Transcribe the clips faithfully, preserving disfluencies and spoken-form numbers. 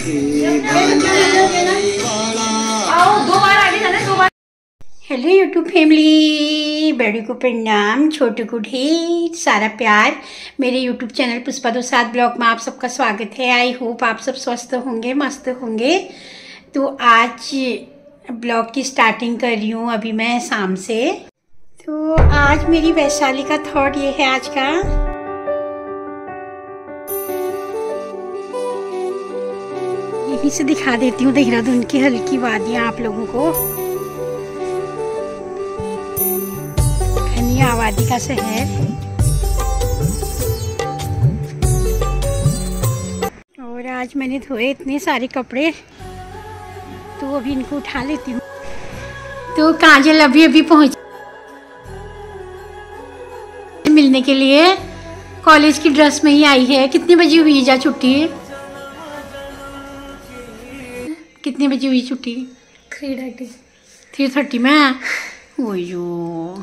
Hello YouTube family, बड़ी को प्रणाम, छोटू को ढेर सारा प्यार। मेरे यूट्यूब चैनल पुष्पा दो सात ब्लॉग में आप सबका स्वागत है। आई होप आप सब स्वस्थ होंगे, मस्त होंगे। तो आज ब्लॉग की स्टार्टिंग कर रही हूँ अभी मैं शाम से। तो आज मेरी वैशाली का थॉट ये है आज का, यहीं से दिखा देती हूँ देहरादून की हल्की वादियाँ आप लोगों को। घनी आबादी का शहर। और आज मैंने धोए इतने सारे कपड़े, तो अभी इनको उठा लेती हूँ। तो काजल अभी अभी पहुँच मिलने के लिए, कॉलेज की ड्रेस में ही आई है। कितने बजे हुई जा छुट्टी? कितने बजे हुई छुट्टी? थ्री थर्टी थ्री थर्टी में। ओयो,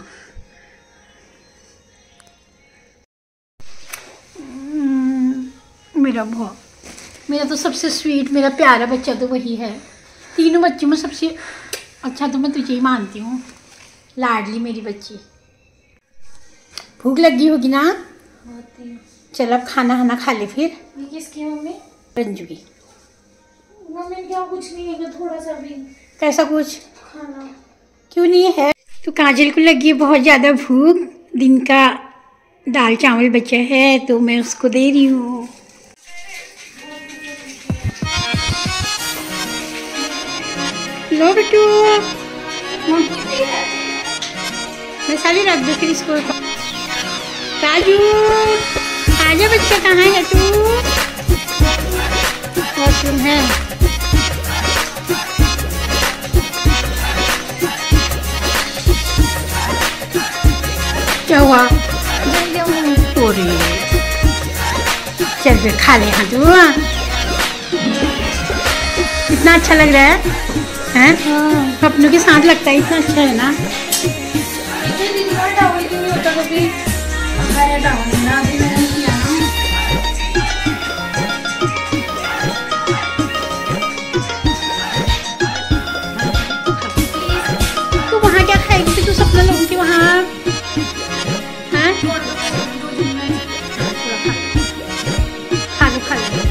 मेरा बहुत मेरा तो सबसे स्वीट, मेरा प्यारा बच्चा तो वही है। तीनों बच्चों में सबसे अच्छा तो मैं तुझे ही मानती हूँ, लाडली मेरी बच्ची। भूख लगी होगी ना? चल अब खाना खाना खा ले फिर। ये किसकी मम्मी? रंजू की। मम्मी क्या कुछ नहीं है, थोड़ा सा भी। कैसा कुछ खाना क्यों नहीं है? तो काजल को लगी है बहुत ज़्यादा भूख, दिन का दाल चावल बचा है तो मैं उसको दे रही हूँ। लो बेटू, वैशाली रख दो फिर इसको। काजू आजा बच्चा, कहाँ है तू? वॉशरूम है। क्या हुआ? चल फिर खा ले। हाँ तू इतना अच्छा लग रहा है हैं? हाँ। अपनों के साथ लगता है, इतना अच्छा है ना। तो वहाँ क्या खाएगी तू सपना लोगों के वहाँ? हाँ खा लो खा लो।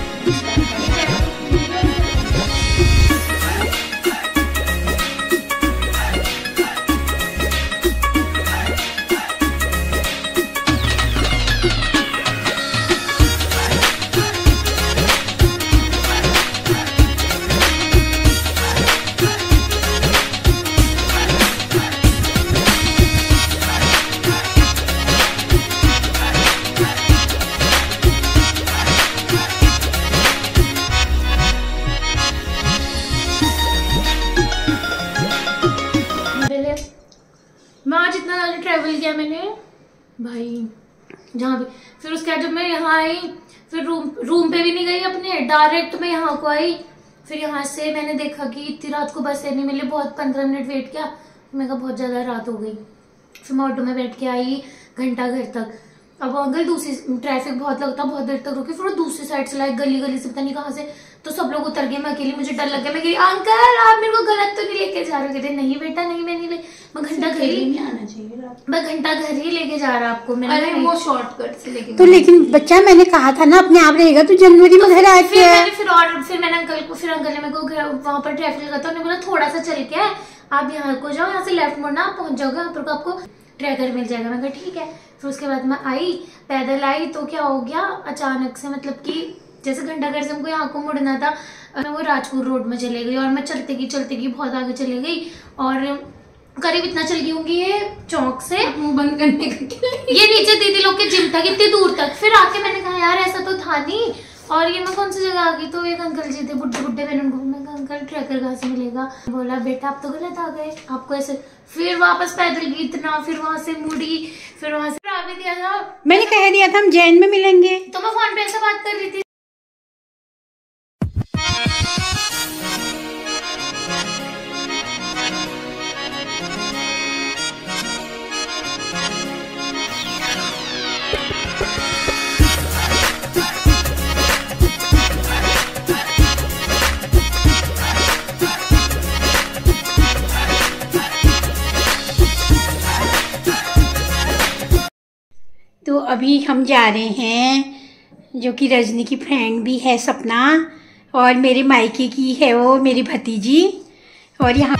मैं आज इतना ज़्यादा ट्रैवल किया मैंने भाई, जहाँ भी। फिर उसके बाद जब मैं यहाँ आई, फिर रूम रूम पे भी नहीं गई अपने, डायरेक्ट मैं यहाँ को आई। फिर यहाँ से मैंने देखा कि इतनी रात को बस नहीं मिली, बहुत पंद्रह मिनट वेट किया। मैं कहा बहुत ज़्यादा रात हो गई। फिर मैं ऑटो में बैठ के आई घंटा घर तक। अब अंकल दूसरी ट्रैफिक बहुत लगता, बहुत देर तक रुकी। फिर वो दूसरी साइड से लाए, गली गली से पता नहीं कहाँ से, तो सब लोग उतर गए। मैं अकेली, मुझे डर लग गया। मैं कही अंकल आप मेरे को गलत तो नहीं लेके जा रहे? कहते नहीं बेटा नहीं, मैं नहीं ले, मैं घंटा घर ही नहीं आना चाहिए, मैं घंटा घर ही लेके जा रहा आपको। मैंने अरे वो शॉर्टकट से लेके तो, लेकिन बच्चा मैंने कहा था ना अपने आप रहेगा, तो जनवरी में घर आके फिर मैंने फिर और फिर मैंने अंकल को, फिर अंकल ने मेरे को वहां पर ट्रैफिक लगा था, उन्होंने बोला थोड़ा सा चल के आप यहाँ को जाओ, यहाँ से लेफ्ट मुड़ना, आप पहुंच जाओगे, यहाँ पर आपको ट्रैकर मिल जाएगा। मैं कहा ठीक है। फिर उसके बाद मैं आई, पैदल आई, तो क्या हो गया अचानक से, मतलब कि जैसे घंटा घर से हमको यहाँ को मुड़ना था, मैं वो राजपुर रोड में चले गई। और मैं चलते गई चलते गई बहुत आगे चले गई, और करीब इतना चल गई होंगी ये चौक से मुंह बंद करने का ये नीचे दीदी लोग के जिम तक, इतनी दूर तक। फिर आके मैंने कहा यार ऐसा तो था नहीं, और ये मैं कौन सी जगह आ गई? तो एक अंकल जी थे बुड्ढे बुड्ढे, मैंने उनको मैं कहा अंकल ट्रैकर कहाँ से मिलेगा? बोला बेटा आप तो गलत आ गए, आपको ऐसे। फिर वापस पैदल गई इतना, फिर वहां से मुड़ी, फिर वहां से आ भी दिया था। मैंने कह दिया था हम जैन में मिलेंगे, तो मैं फोन पे से बात कर रही थी। अभी हम जा रहे हैं, जो कि रजनी की फ्रेंड भी है सपना, और मेरे मायके की है वो मेरी भतीजी। और यहाँ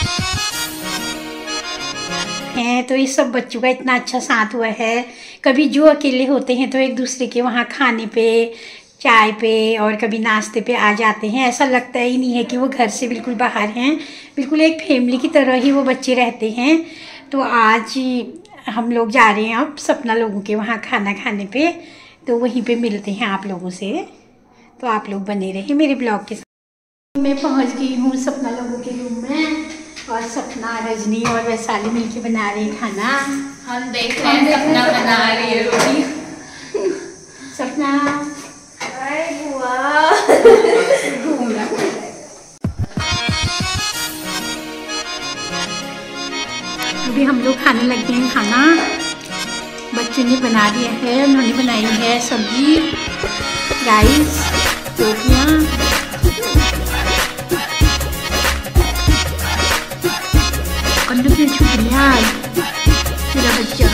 है तो इस सब बच्चों का इतना अच्छा साथ हुआ है। कभी जो अकेले होते हैं तो एक दूसरे के वहाँ खाने पे, चाय पे और कभी नाश्ते पे आ जाते हैं। ऐसा लगता ही नहीं है कि वो घर से बिल्कुल बाहर हैं, बिल्कुल एक फैमिली की तरह ही वो बच्चे रहते हैं। तो आज हम लोग जा रहे हैं अब सपना लोगों के वहाँ खाना खाने पे, तो वहीं पे मिलते हैं आप लोगों से। तो आप लोग बने रहे मेरे ब्लॉग के साथ। मैं पहुँच गई हूँ सपना लोगों के रूम में, और सपना, रजनी और वैशाली मिलके बना रही खाना। हम देख रहे हैं सपना बना रही है रोटी। सपना अभी हम लोग खाने लग गए हैं खाना। बच्चों ने बना दिया है, उन्होंने बनाई है सब्जी, राइस, रोटियाँ। शुक्रिया मेरा बच्चा।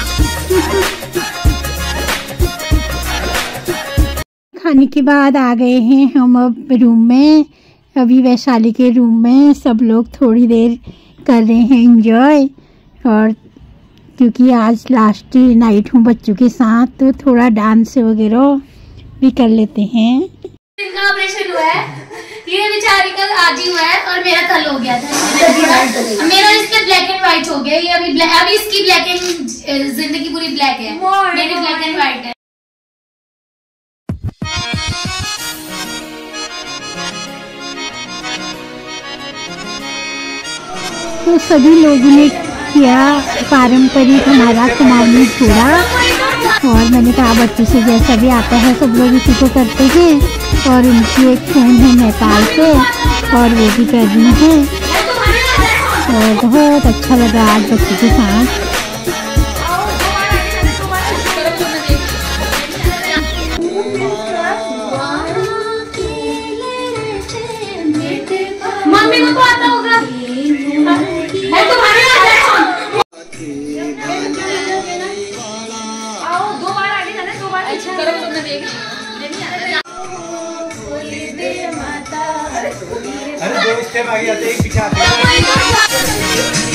खाने के बाद आ गए हैं हम अब रूम में। अभी वैशाली के रूम में सब लोग थोड़ी देर कर रहे हैं एंजॉय, और क्योंकि आज लास्ट नाइट हूँ बच्चों के साथ तो थोड़ा डांस वगैरह भी कर लेते हैं। इनका ऑपरेशन हुआ है, ये बेचारी का आज ही हुआ है और मेरा कल हो गया था। मेरा इसके ब्लैक एंड व्हाइट हो गया, ये अभी ब्लैक, अभी इसकी ब्लैक एंड जिंदगी पूरी ब्लैक है, मेरी ब्लैक एंड व्हाइट है। तो सभी लोगों ने किया पारंपरिक हमारा कुमाऊनी छोड़ा, और मैंने कहा बच्चों से जैसा भी आता है सब लोग इसी को करते हैं। और उनकी एक फ्रेंड है नेपाल से, और वो भी कर रही हैं, और बहुत अच्छा लगा आज बच्चों के साथ। मम्मी को तो आता होगा, है तुम्हारे आओ दो बार आगे जाना, दो बार। अच्छा करो, तुमने देख अरे दो स्टेप आगे आते एक पीछे आते हैं।